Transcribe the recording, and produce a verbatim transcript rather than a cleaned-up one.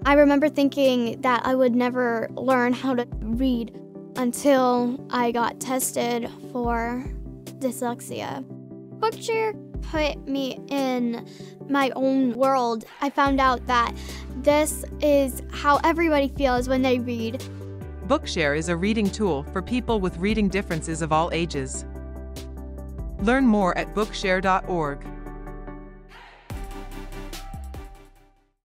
I remember thinking that I would never learn how to read until I got tested for dyslexia. Bookshare put me in my own world. I found out that this is how everybody feels when they read. Bookshare is a reading tool for people with reading differences of all ages. Learn more at bookshare dot org.